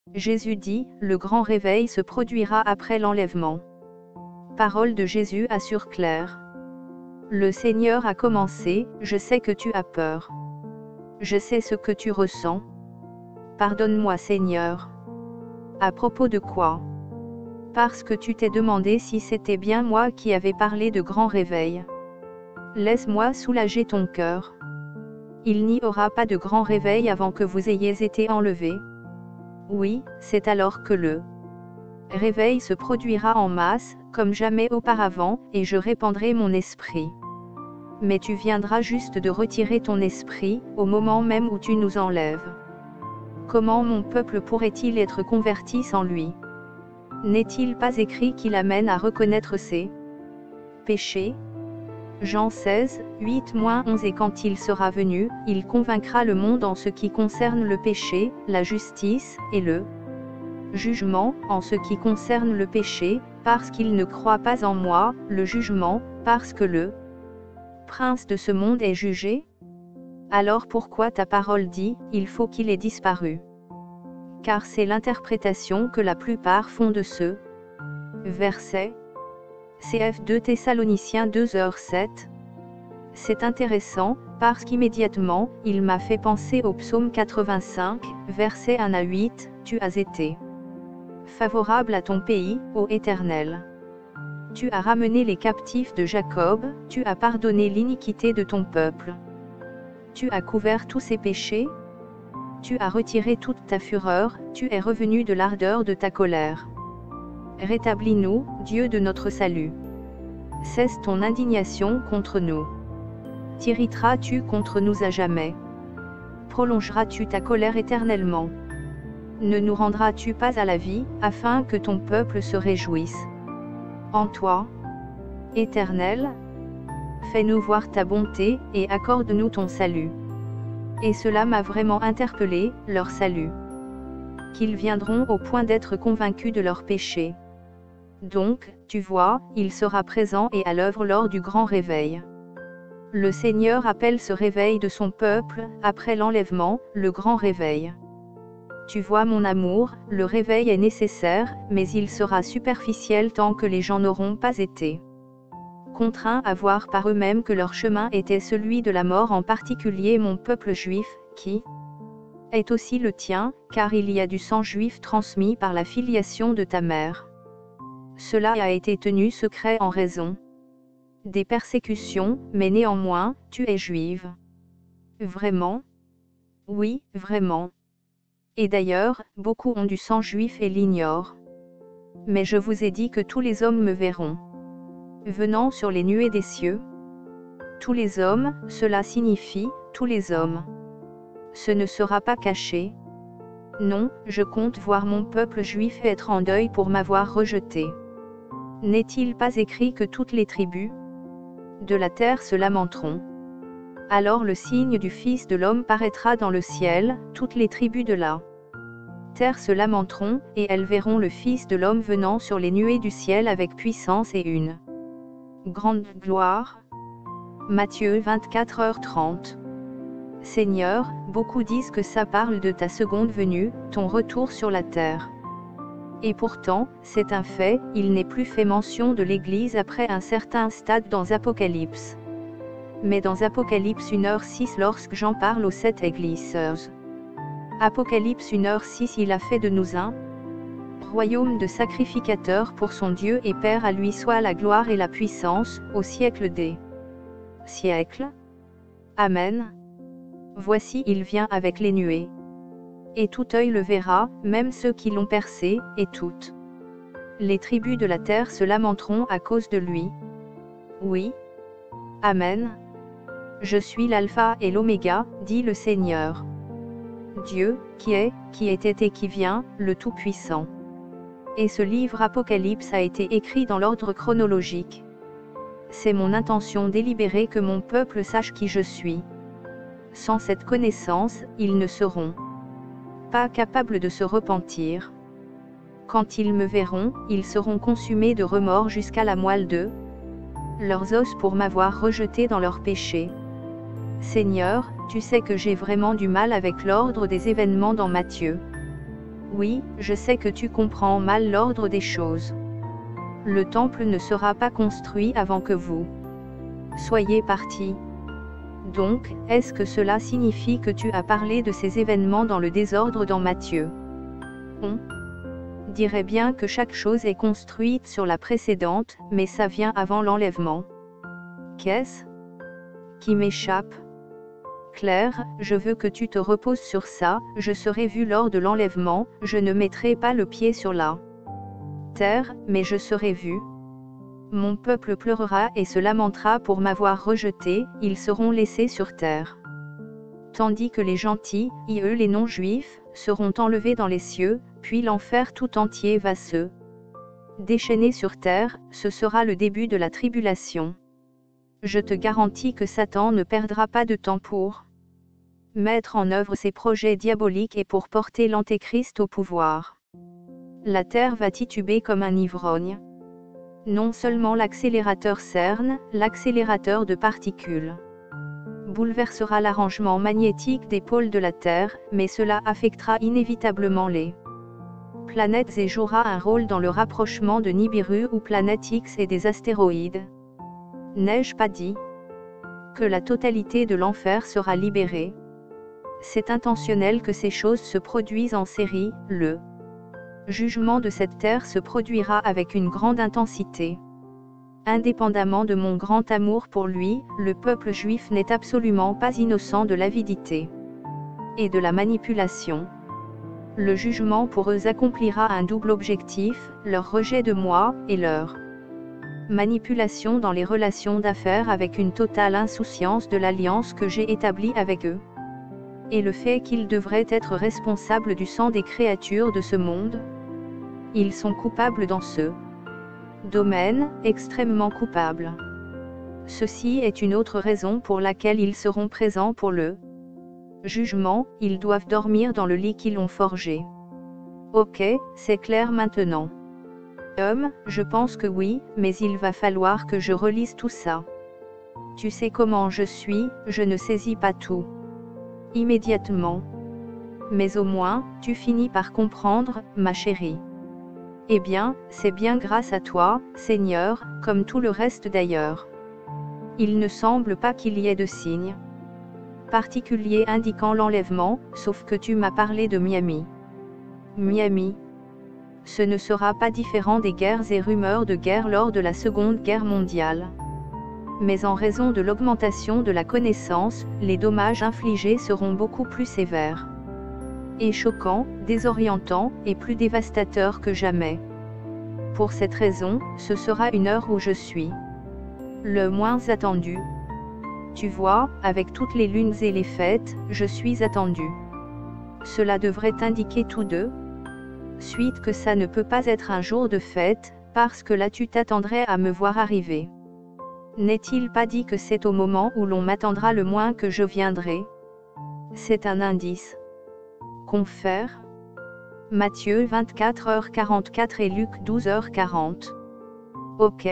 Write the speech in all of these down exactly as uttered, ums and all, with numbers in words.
Jésus dit, le grand réveil se produira après l'enlèvement. Parole de Jésus assure Claire. Le Seigneur a commencé, je sais que tu as peur. Je sais ce que tu ressens. Pardonne-moi Seigneur. À propos de quoi? Parce que tu t'es demandé si c'était bien moi qui avais parlé de grand réveil. Laisse-moi soulager ton cœur. Il n'y aura pas de grand réveil avant que vous ayez été enlevés. Oui, c'est alors que le réveil se produira en masse, comme jamais auparavant, et je répandrai mon esprit. Mais tu viendras juste de retirer ton esprit, au moment même où tu nous enlèves. Comment mon peuple pourrait-il être converti sans lui? N'est-il pas écrit qu'il amène à reconnaître ses péchés? Jean seize, huit à onze. Et quand il sera venu, il convaincra le monde en ce qui concerne le péché, la justice, et le jugement, en ce qui concerne le péché, parce qu'il ne croit pas en moi, le jugement, parce que le prince de ce monde est jugé? Alors pourquoi ta parole dit, il faut qu'il ait disparu? Car c'est l'interprétation que la plupart font de ce verset. C F deux Thessaloniciens deux heures sept. C'est intéressant, parce qu'immédiatement, il m'a fait penser au psaume quatre-vingt-cinq, versets un à huit, tu as été favorable à ton pays, ô Éternel. Tu as ramené les captifs de Jacob, tu as pardonné l'iniquité de ton peuple. Tu as couvert tous ses péchés. Tu as retiré toute ta fureur, tu es revenu de l'ardeur de ta colère. Rétablis-nous, Dieu de notre salut. Cesse ton indignation contre nous. T'irriteras-tu contre nous à jamais? Prolongeras-tu ta colère éternellement? Ne nous rendras-tu pas à la vie, afin que ton peuple se réjouisse en toi? Éternel, fais-nous voir ta bonté, et accorde-nous ton salut. Et cela m'a vraiment interpellé, leur salut. Qu'ils viendront au point d'être convaincus de leur péché. Donc, tu vois, il sera présent et à l'œuvre lors du grand réveil. Le Seigneur appelle ce réveil de son peuple, après l'enlèvement, le grand réveil. Tu vois mon amour, le réveil est nécessaire, mais il sera superficiel tant que les gens n'auront pas été contraints à voir par eux-mêmes que leur chemin était celui de la mort, en particulier mon peuple juif, qui est aussi le tien, car il y a du sang juif transmis par la filiation de ta mère. Cela a été tenu secret en raison des persécutions, mais néanmoins, tu es juive. Vraiment? Oui, vraiment. Et d'ailleurs, beaucoup ont du sang juif et l'ignorent. Mais je vous ai dit que tous les hommes me verront venant sur les nuées des cieux. Tous les hommes, cela signifie, tous les hommes. Ce ne sera pas caché. Non, je compte voir mon peuple juif être en deuil pour m'avoir rejeté. N'est-il pas écrit que toutes les tribus de la terre se lamenteront? Alors le signe du Fils de l'homme paraîtra dans le ciel, toutes les tribus de la terre se lamenteront, et elles verront le Fils de l'homme venant sur les nuées du ciel avec puissance et une grande gloire. Matthieu vingt-quatre heures trente. Seigneur, beaucoup disent que ça parle de ta seconde venue, ton retour sur la terre. Et pourtant, c'est un fait, il n'est plus fait mention de l'Église après un certain stade dans Apocalypse. Mais dans Apocalypse une heure six, lorsque Jean parle aux sept églises. Apocalypse une heure six, il a fait de nous un royaume de sacrificateurs pour son Dieu et Père, à lui soit la gloire et la puissance, au siècle des siècles. Amen. Voici il vient avec les nuées. Et tout œil le verra, même ceux qui l'ont percé, et toutes les tribus de la terre se lamenteront à cause de lui. Oui. Amen. Je suis l'alpha et l'oméga, dit le Seigneur Dieu, qui est, qui était et qui vient, le Tout-Puissant. Et ce livre Apocalypse a été écrit dans l'ordre chronologique. C'est mon intention délibérée que mon peuple sache qui je suis. Sans cette connaissance, ils ne seront pas capables de se repentir. Quand ils me verront, ils seront consumés de remords jusqu'à la moelle de leurs os pour m'avoir rejeté dans leurs péchés. Seigneur, tu sais que j'ai vraiment du mal avec l'ordre des événements dans Matthieu. oui, je sais que tu comprends mal l'ordre des choses. Le temple ne sera pas construit avant que vous soyez partis. Donc, est-ce que cela signifie que tu as parlé de ces événements dans le désordre dans Matthieu? On dirait bien que chaque chose est construite sur la précédente, mais ça vient avant l'enlèvement. Qu'est-ce qui m'échappe? Claire, je veux que tu te reposes sur ça, je serai vu lors de l'enlèvement, je ne mettrai pas le pied sur la terre, mais je serai vu. Mon peuple pleurera et se lamentera pour m'avoir rejeté, ils seront laissés sur terre. Tandis que les gentils, et eux les non-juifs, seront enlevés dans les cieux, puis l'enfer tout entier va se déchaîner sur terre, ce sera le début de la tribulation. Je te garantis que Satan ne perdra pas de temps pour mettre en œuvre ses projets diaboliques et pour porter l'Antéchrist au pouvoir. La terre va tituber comme un ivrogne. Non seulement l'accélérateur CERN, l'accélérateur de particules, bouleversera l'arrangement magnétique des pôles de la Terre, mais cela affectera inévitablement les planètes et jouera un rôle dans le rapprochement de Nibiru ou planète X et des astéroïdes. N'ai-je pas dit que la totalité de l'enfer sera libérée? C'est intentionnel que ces choses se produisent en série, le jugement de cette terre se produira avec une grande intensité. Indépendamment de mon grand amour pour lui, le peuple juif n'est absolument pas innocent de l'avidité et de la manipulation. Le jugement pour eux accomplira un double objectif, leur rejet de moi, et leur manipulation dans les relations d'affaires avec une totale insouciance de l'alliance que j'ai établie avec eux. Et le fait qu'ils devraient être responsables du sang des créatures de ce monde. Ils sont coupables dans ce domaine, extrêmement coupables. Ceci est une autre raison pour laquelle ils seront présents pour le jugement, ils doivent dormir dans le lit qu'ils ont forgé. Ok, c'est clair maintenant. Hum, je pense que oui, mais il va falloir que je relise tout ça. Tu sais comment je suis, je ne saisis pas tout immédiatement. Mais au moins, tu finis par comprendre, ma chérie. Eh bien, c'est bien grâce à toi, Seigneur, comme tout le reste d'ailleurs. Il ne semble pas qu'il y ait de signes particuliers indiquant l'enlèvement, sauf que tu m'as parlé de Miami. Miami. Ce ne sera pas différent des guerres et rumeurs de guerre lors de la Seconde Guerre mondiale. Mais en raison de l'augmentation de la connaissance, les dommages infligés seront beaucoup plus sévères. Et choquants, désorientants, et plus dévastateurs que jamais. Pour cette raison, ce sera une heure où je suis le moins attendu. Tu vois, avec toutes les lunes et les fêtes, je suis attendu. Cela devrait indiquer tous deux suite que ça ne peut pas être un jour de fête, parce que là tu t'attendrais à me voir arriver. N'est-il pas dit que c'est au moment où l'on m'attendra le moins que je viendrai? C'est un indice. Confère. Matthieu vingt-quatre heures quarante-quatre et Luc douze heures quarante. Ok.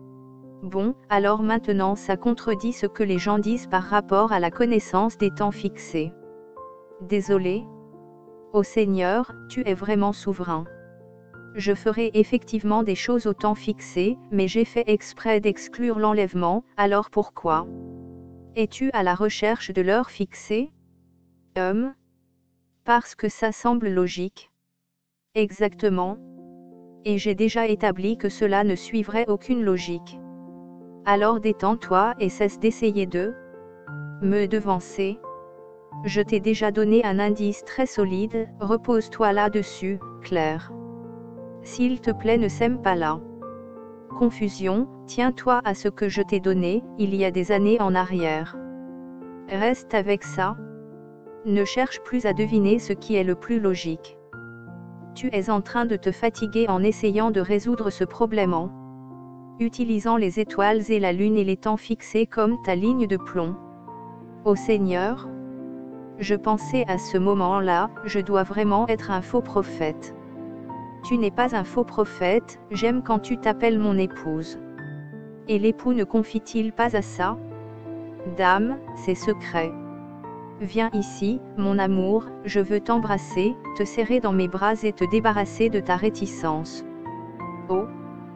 Bon, alors maintenant ça contredit ce que les gens disent par rapport à la connaissance des temps fixés. Désolé. Ô Seigneur, tu es vraiment souverain. Je ferai effectivement des choses au temps fixé, mais j'ai fait exprès d'exclure l'enlèvement, alors pourquoi es-tu à la recherche de l'heure fixée? Hum. Parce que ça semble logique. Exactement. Et j'ai déjà établi que cela ne suivrait aucune logique. Alors détends-toi et cesse d'essayer de me devancer. Je t'ai déjà donné un indice très solide, repose-toi là-dessus, Claire. S'il te plaît, ne sème pas la confusion, tiens-toi à ce que je t'ai donné, il y a des années en arrière. Reste avec ça. Ne cherche plus à deviner ce qui est le plus logique. Tu es en train de te fatiguer en essayant de résoudre ce problème en utilisant les étoiles et la lune et les temps fixés comme ta ligne de plomb. Ô Seigneur, je pensais à ce moment-là, je dois vraiment être un faux prophète. Tu n'es pas un faux prophète, j'aime quand tu t'appelles mon épouse. Et l'époux ne confie-t-il pas à ça? Dame, c'est secret. Viens ici, mon amour, je veux t'embrasser, te serrer dans mes bras et te débarrasser de ta réticence. Oh!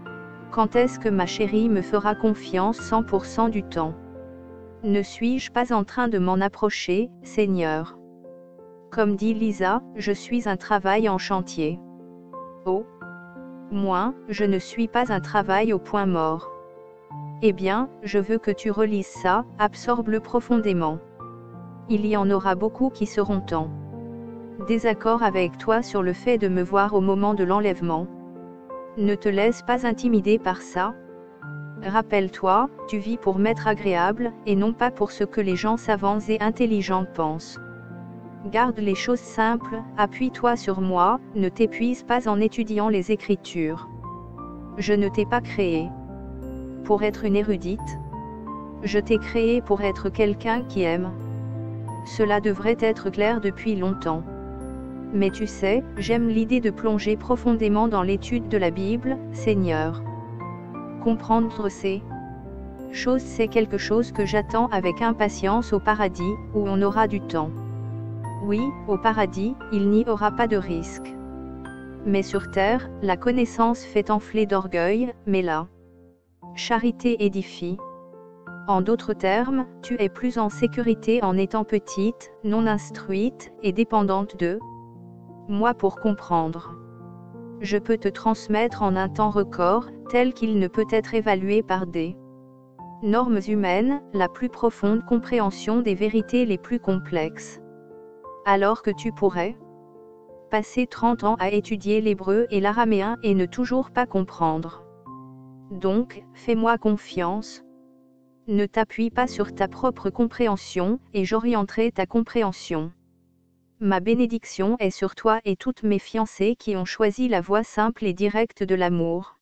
Quand est-ce que ma chérie me fera confiance cent pour cent du temps? Ne suis-je pas en train de m'en approcher, Seigneur? Comme dit Lisa, je suis un travail en chantier. Oh! Moi, je ne suis pas un travail au point mort. Eh bien, je veux que tu relises ça, absorbe-le profondément. Il y en aura beaucoup qui seront en désaccord avec toi sur le fait de me voir au moment de l'enlèvement. Ne te laisse pas intimider par ça. Rappelle-toi, tu vis pour m'être agréable, et non pas pour ce que les gens savants et intelligents pensent. Garde les choses simples, appuie-toi sur moi, ne t'épuise pas en étudiant les Écritures. Je ne t'ai pas créé pour être une érudite. Je t'ai créé pour être quelqu'un qui aime. Cela devrait être clair depuis longtemps. Mais tu sais, j'aime l'idée de plonger profondément dans l'étude de la Bible, Seigneur. Comprendre ces choses, c'est quelque chose que j'attends avec impatience au paradis, où on aura du temps. Oui, au paradis, il n'y aura pas de risque. Mais sur terre, la connaissance fait enfler d'orgueil, mais la charité édifie. En d'autres termes, tu es plus en sécurité en étant petite, non instruite, et dépendante de moi pour comprendre. Je peux te transmettre en un temps record, tel qu'il ne peut être évalué par des normes humaines, la plus profonde compréhension des vérités les plus complexes. Alors que tu pourrais passer trente ans à étudier l'hébreu et l'araméen et ne toujours pas comprendre. Donc, fais-moi confiance. Ne t'appuie pas sur ta propre compréhension, et j'orienterai ta compréhension. Ma bénédiction est sur toi et toutes mes fiancées qui ont choisi la voie simple et directe de l'amour.